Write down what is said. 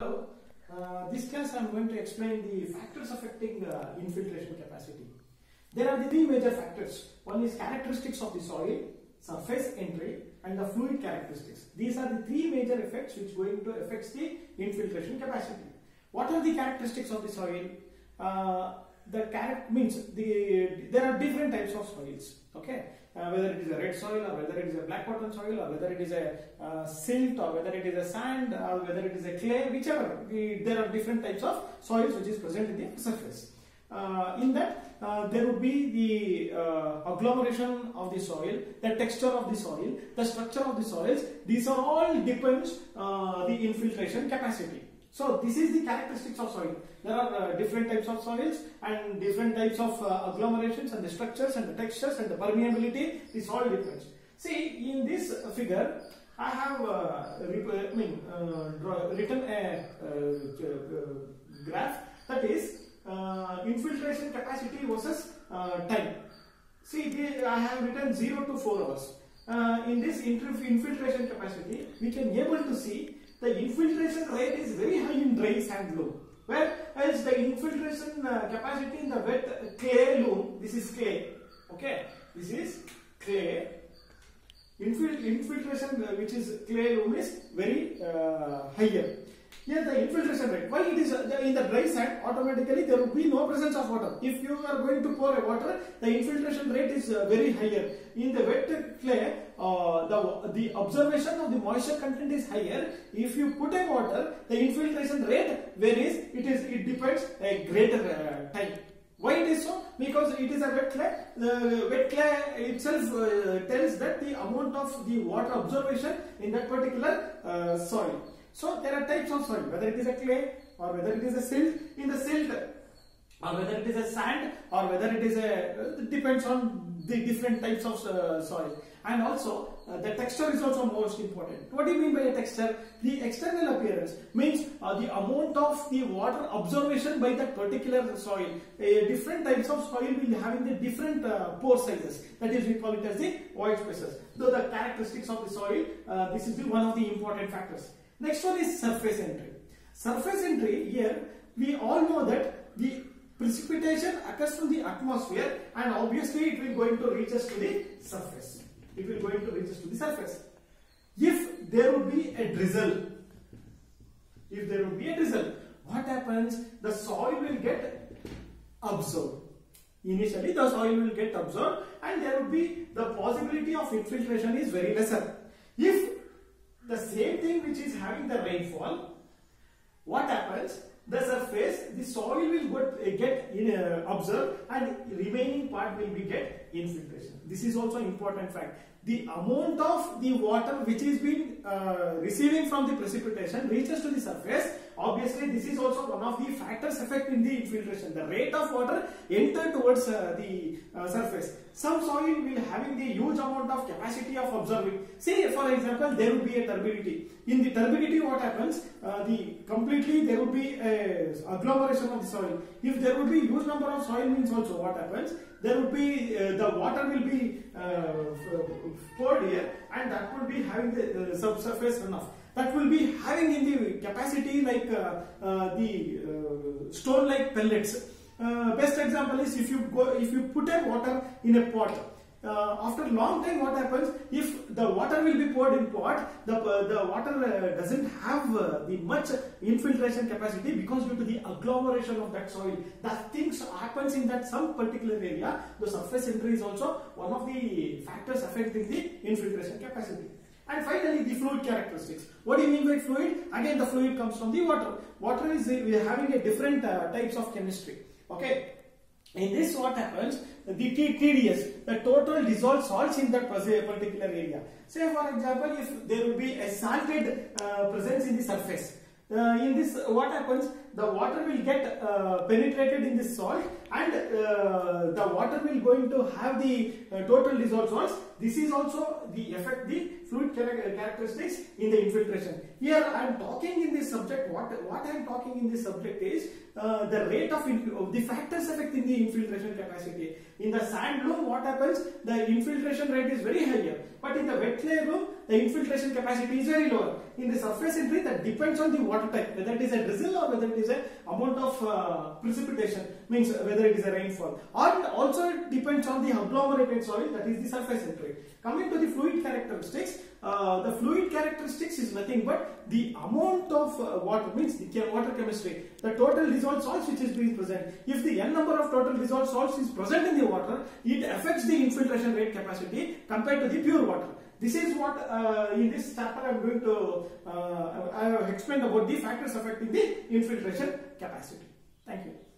Hello, this class I am going to explain the factors affecting infiltration capacity. There are the three major factors. One is characteristics of the soil, surface entry, and the fluid characteristics. These are the three major effects which going to affect the infiltration capacity. What are the characteristics of the soil? There are different types of soils. Okay, whether it is a red soil or whether it is a black bottom soil or whether it is a silt or whether it is a sand or whether it is a clay, whichever. There are different types of soils which is present in the surface. In that there would be the agglomeration of the soil, the texture of the soil, the structure of the soils. These are all depends the infiltration capacity. So this is the characteristics of soil. There are different types of soils and different types of agglomerations and the structures and the textures and the permeability. This all depends. See, in this figure, I have written a graph, that is infiltration capacity versus time. See, I have written 0 to 4 hours. In this infiltration capacity, we can able to see the infiltration rate is very high in dry sand loam, whereas the infiltration capacity in the wet clay loam, this is clay, okay, this is clay. Infiltration which is clay loam is very higher. Here the infiltration rate, why it is in the dry sand, automatically there will be no presence of water. If you are going to pour a water, the infiltration rate is very higher. In the wet clay, the observation of the moisture content is higher. If you put a water, the infiltration rate varies. It depends a greater time. Why it is so? Because it is a wet clay. The wet clay itself tells that the amount of the water observation in that particular soil. So there are types of soil, whether it is a clay or whether it is a silt. In the silt, or whether it is a sand or whether it is it depends on the different types of soil. And also the texture is also most important. What do you mean by a texture? The external appearance means the amount of the water observation by that particular soil. Different types of soil will be having the different pore sizes. That is, we call it as the void spaces. So the characteristics of the soil, this is one of the important factors. Next one is surface entry. Surface entry, here we all know that the precipitation occurs from the atmosphere and obviously it will going to reach us to the surface. It will going to reach us to the surface. If there would be a drizzle, what happens? The soil will get absorbed. Initially the soil will get absorbed and there would be the possibility of infiltration is very lesser. If the same thing which is having the rainfall, what happens? The surface, the soil will get absorbed and remaining part will be get infiltration. This is also important fact. The amount of the water which is being receiving from the precipitation reaches to the surface. Obviously, this is also one of the factors affecting the infiltration. The rate of water enter towards the surface. Some soil will having the huge amount of capacity of absorbing. Say, for example, there will be a turbidity. In the turbidity, what happens? There will be a agglomeration of the soil. If there will be huge number of soil means also what happens? There will be the water will be poured here, and that will be having the subsurface runoff. That will be having in the capacity like the stone-like pellets. Best example is if you put a water in a pot. After a long time, what happens? If the water will be poured in pot, the water doesn't have the much infiltration capacity because due to the agglomeration of that soil. That things happens in that some particular area. The surface entry is also one of the factors affecting the infiltration capacity. And finally, the fluid characteristics. What do you mean by fluid? Again, the fluid comes from the water. Water is we are having a different types of chemistry. Okay. In this, what happens? The TDS, the total dissolved salts in that particular area. Say, for example, if there will be a salted presence in the surface. In this, what happens? The water will get penetrated in this salt, and the water will going to have the total dissolved salts. This is also the effect the fluid characteristics in the infiltration. Here I am talking in this subject. What I am talking in this subject is the rate of the factors affecting the infiltration capacity. In the sand loam, what happens? The infiltration rate is very higher, but in the wet clay loam, the infiltration capacity is very lower. In the surface entry, that depends on the water type, whether it is a drizzle or whether it is a amount of precipitation, means whether it is a rainfall, and also it depends on the agglomerated soil, that is the surface entry. Coming to the fluid characteristics, the fluid characteristics is nothing but the amount of water, means the water chemistry, the total dissolved salts which is being present. If the n number of total dissolved salts is present in the water, it affects the infiltration rate capacity compared to the pure water. This is what in this chapter I am going to I have explained about the factors affecting the infiltration capacity. Thank you.